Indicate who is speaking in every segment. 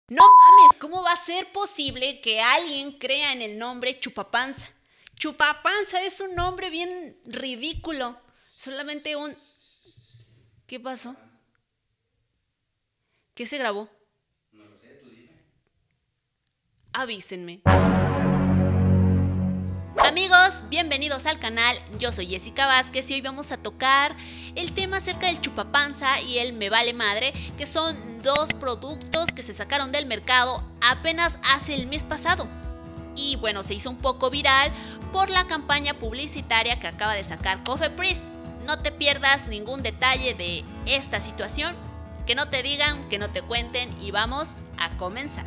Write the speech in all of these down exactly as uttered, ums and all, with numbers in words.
Speaker 1: No mames, ¿cómo va a ser posible que alguien crea en el nombre Chupapanza? Chupapanza es un nombre bien ridículo. Solamente un... ¿Qué pasó? ¿Qué se grabó?
Speaker 2: No lo sé, tú dime.
Speaker 1: Avísenme. Amigos, bienvenidos al canal, yo soy Jessica Vázquez y hoy vamos a tocar el tema acerca del chupapanza y el me vale madre, que son dos productos que se sacaron del mercado apenas hace el mes pasado. Y bueno, se hizo un poco viral por la campaña publicitaria que acaba de sacar COFEPRIS. No te pierdas ningún detalle de esta situación, que no te digan, que no te cuenten y vamos a comenzar.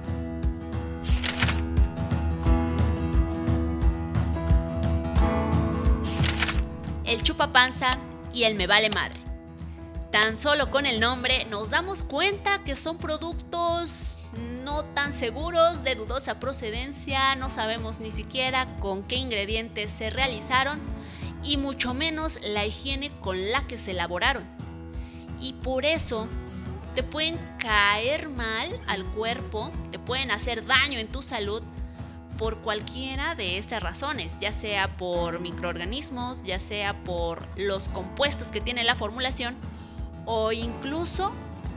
Speaker 1: El chupapanza y el me vale madre. Tan solo con el nombre nos damos cuenta que son productos no tan seguros, de dudosa procedencia, no sabemos ni siquiera con qué ingredientes se realizaron y mucho menos la higiene con la que se elaboraron. Y por eso te pueden caer mal al cuerpo, te pueden hacer daño en tu salud por cualquiera de estas razones, ya sea por microorganismos, ya sea por los compuestos que tiene la formulación o incluso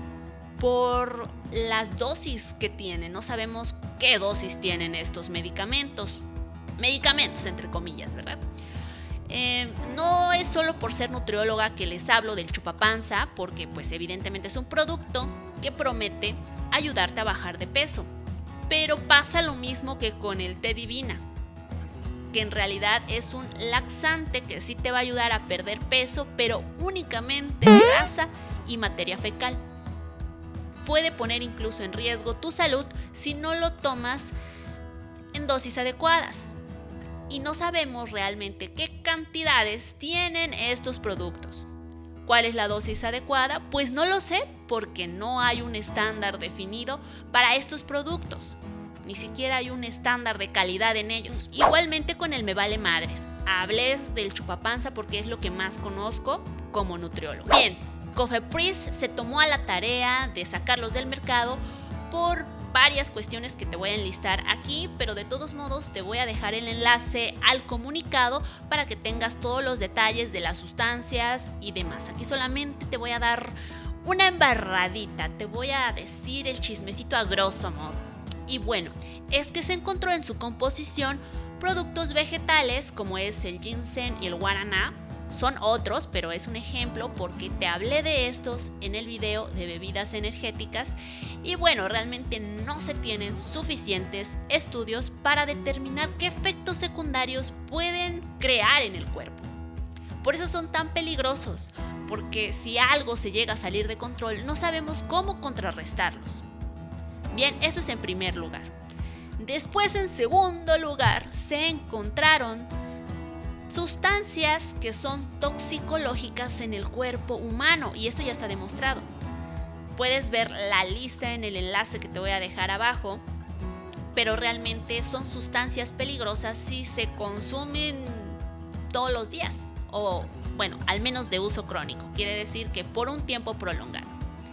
Speaker 1: por las dosis que tienen. No sabemos qué dosis tienen estos medicamentos, medicamentos entre comillas, ¿verdad? Eh, no es solo por ser nutrióloga que les hablo del chupapanza, porque pues evidentemente es un producto que promete ayudarte a bajar de peso. Pero pasa lo mismo que con el té divina, que en realidad es un laxante que sí te va a ayudar a perder peso, pero únicamente grasa y materia fecal. Puede poner incluso en riesgo tu salud si no lo tomas en dosis adecuadas. Y no sabemos realmente qué cantidades tienen estos productos. ¿Cuál es la dosis adecuada? Pues no lo sé, porque no hay un estándar definido para estos productos. Ni siquiera hay un estándar de calidad en ellos. Igualmente con el me vale madres. Hablé del chupapanza porque es lo que más conozco como nutriólogo. Bien, COFEPRIS se tomó a la tarea de sacarlos del mercado por varias cuestiones que te voy a enlistar aquí, pero de todos modos te voy a dejar el enlace al comunicado para que tengas todos los detalles de las sustancias y demás. Aquí solamente te voy a dar una embarradita, te voy a decir el chismecito a grosso modo. Y bueno, es que se encontró en su composición productos vegetales como es el ginseng y el guaraná. Son otros, pero es un ejemplo porque te hablé de estos en el video de bebidas energéticas y bueno, realmente no se tienen suficientes estudios para determinar qué efectos secundarios pueden crear en el cuerpo. Por eso son tan peligrosos, porque si algo se llega a salir de control, no sabemos cómo contrarrestarlos. Bien, eso es en primer lugar. Después, en segundo lugar, se encontraron sustancias que son toxicológicas en el cuerpo humano y esto ya está demostrado. Puedes ver la lista en el enlace que te voy a dejar abajo, pero realmente son sustancias peligrosas si se consumen todos los días o bueno, al menos de uso crónico, quiere decir que por un tiempo prolongado.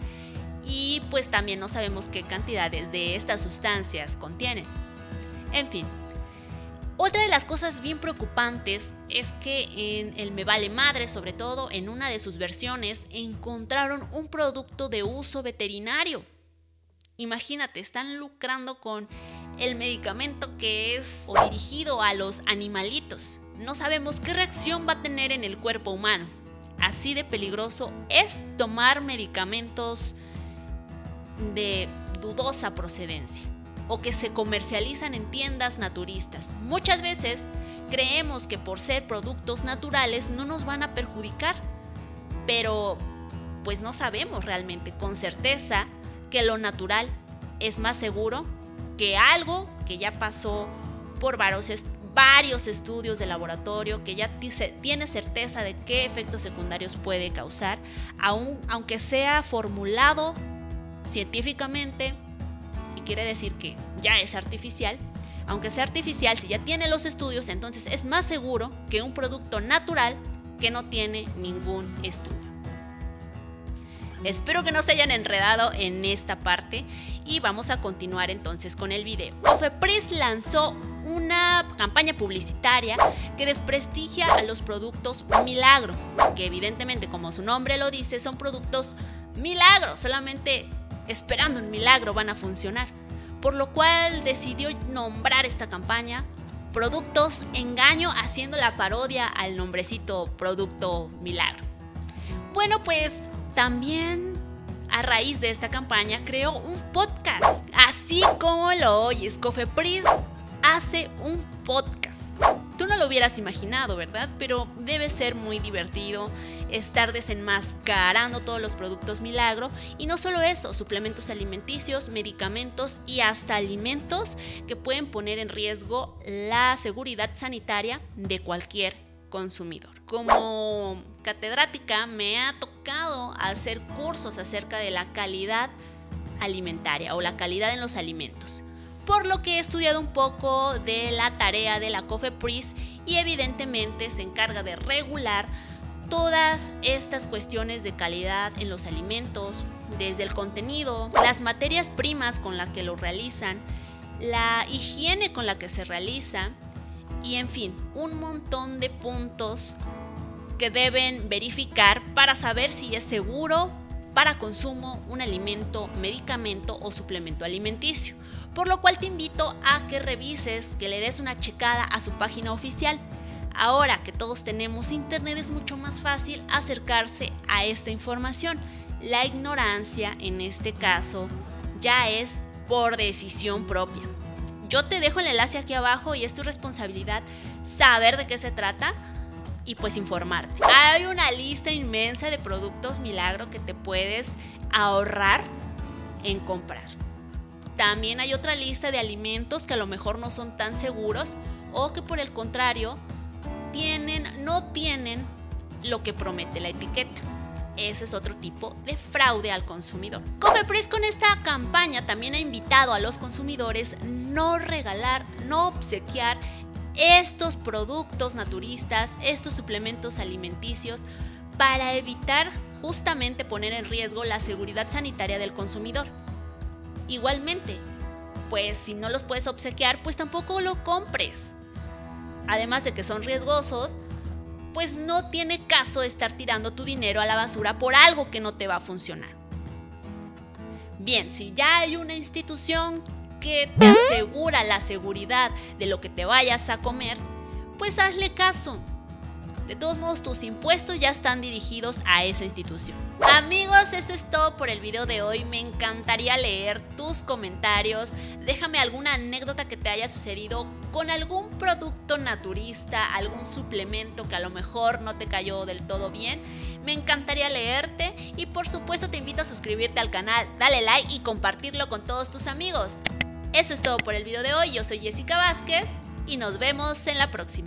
Speaker 1: Y pues también no sabemos qué cantidades de estas sustancias contienen. En fin. Otra de las cosas bien preocupantes es que en el me vale madre, sobre todo en una de sus versiones, encontraron un producto de uso veterinario. Imagínate, están lucrando con el medicamento que es o dirigido a los animalitos. No sabemos qué reacción va a tener en el cuerpo humano. Así de peligroso es tomar medicamentos de dudosa procedencia o que se comercializan en tiendas naturistas. Muchas veces creemos que por ser productos naturales no nos van a perjudicar, pero pues no sabemos realmente con certeza que lo natural es más seguro que algo que ya pasó por varios, est- varios estudios de laboratorio, que ya t- tiene certeza de qué efectos secundarios puede causar, aun, aunque sea formulado científicamente. Quiere decir que ya es artificial. Aunque sea artificial, si ya tiene los estudios, entonces es más seguro que un producto natural que no tiene ningún estudio. Espero que no se hayan enredado en esta parte y vamos a continuar entonces con el video. Cofepris lanzó una campaña publicitaria que desprestigia a los productos Milagro, que evidentemente, como su nombre lo dice, son productos Milagro, solamente esperando un milagro van a funcionar, por lo cual decidió nombrar esta campaña Productos Engaño, haciendo la parodia al nombrecito Producto Milagro. Bueno, pues también a raíz de esta campaña creó un podcast, así como lo oyes. Cofepris hace un podcast. Tú no lo hubieras imaginado, ¿verdad? Pero debe ser muy divertido estar desenmascarando todos los productos Milagro. Y no solo eso, suplementos alimenticios, medicamentos y hasta alimentos que pueden poner en riesgo la seguridad sanitaria de cualquier consumidor. Como catedrática me ha tocado hacer cursos acerca de la calidad alimentaria o la calidad en los alimentos, por lo que he estudiado un poco de la tarea de la Cofepris y evidentemente se encarga de regular todas estas cuestiones de calidad en los alimentos, desde el contenido, las materias primas con las que lo realizan, la higiene con la que se realiza y en fin, un montón de puntos que deben verificar para saber si es seguro para consumo un alimento, medicamento o suplemento alimenticio. Por lo cual te invito a que revises, que le des una checada a su página oficial. Ahora que todos tenemos internet es mucho más fácil acercarse a esta información. La ignorancia en este caso ya es por decisión propia. Yo te dejo el enlace aquí abajo y es tu responsabilidad saber de qué se trata y pues informarte. Hay una lista inmensa de productos Milagro que te puedes ahorrar en comprar. También hay otra lista de alimentos que a lo mejor no son tan seguros o que por el contrario tienen, no tienen lo que promete la etiqueta. Eso es otro tipo de fraude al consumidor. Cofepris con esta campaña también ha invitado a los consumidores no regalar, no obsequiar estos productos naturistas, estos suplementos alimenticios, para evitar justamente poner en riesgo la seguridad sanitaria del consumidor. Igualmente, pues si no los puedes obsequiar, pues tampoco lo compres. Además de que son riesgosos, pues no tiene caso estar tirando tu dinero a la basura por algo que no te va a funcionar. Bien, si ya hay una institución que te asegura la seguridad de lo que te vayas a comer, pues hazle caso. De todos modos, tus impuestos ya están dirigidos a esa institución. Amigos, eso es todo por el video de hoy. Me encantaría leer tus comentarios. Déjame alguna anécdota que te haya sucedido con algún producto naturista, algún suplemento que a lo mejor no te cayó del todo bien. Me encantaría leerte y por supuesto te invito a suscribirte al canal, dale like y compartirlo con todos tus amigos. Eso es todo por el video de hoy. Yo soy Jessica Vázquez y nos vemos en la próxima.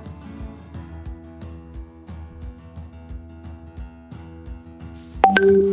Speaker 1: Thank you.